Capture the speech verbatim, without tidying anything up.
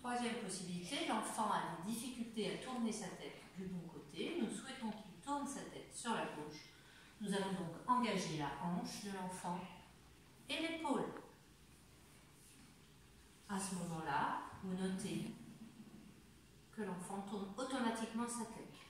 Troisième possibilité, l'enfant a des difficultés à tourner sa tête du bon côté. Nous souhaitons qu'il tourne sa tête sur la gauche. Nous allons donc engager la hanche de l'enfant et l'épaule. À ce moment-là, vous notez que l'enfant tourne automatiquement sa tête.